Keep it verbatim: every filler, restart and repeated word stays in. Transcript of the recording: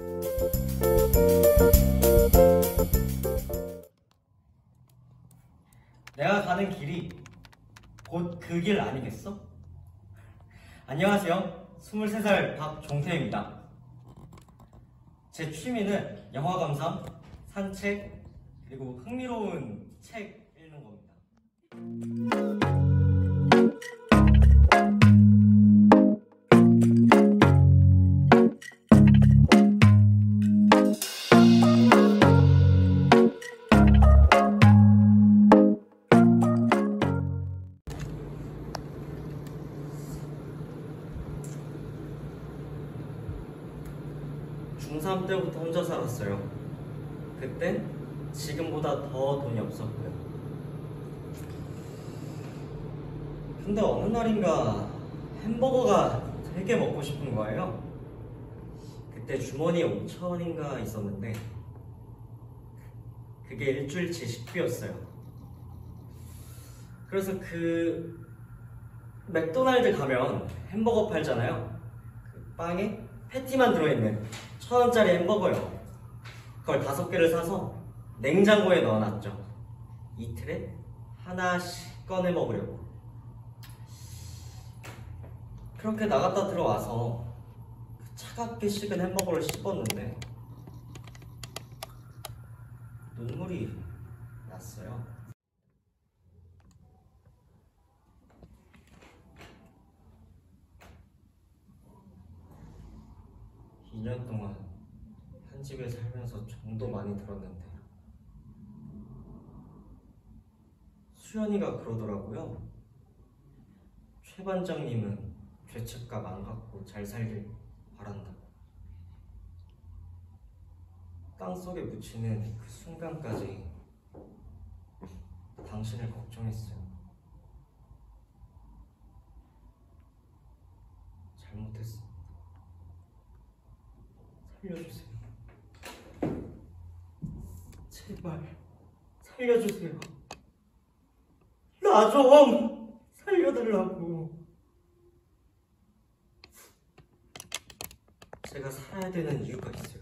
내가 가는 길이 곧 그 길 아니겠어? 안녕하세요. 스물세 살 박종태입니다. 제 취미는 영화 감상, 산책, 그리고 흥미로운 책 읽는 겁니다. 중삼 때부터 혼자 살았어요. 그땐 지금보다 더 돈이 없었고요. 근데 어느 날인가 햄버거가 되게 먹고 싶은 거예요. 그때 주머니에 오천 원인가 있었는데 그게 일주일치 식비였어요. 그래서 그 맥도날드 가면 햄버거 팔잖아요. 그 빵에 패티만 들어있는 천 원짜리 햄버거요. 그걸 다섯 개를 사서 냉장고에 넣어놨죠. 이틀에 하나씩 꺼내 먹으려고. 그렇게 나갔다 들어와서 차갑게 식은 햄버거를 씹었는데 눈물이 났어요. 이 년 동안 한 집에 살면서 정도 많이 들었는데 수연이가 그러더라고요. 최 반장님은 죄책감 안 갖고 잘 살길 바란다고. 땅속에 묻히는 그 순간까지 당신을 걱정했어요. 잘못했어. 살려주세요. 제발 살려주세요. 나 좀 살려달라고. 제가 살아야 되는 이유가 있어요.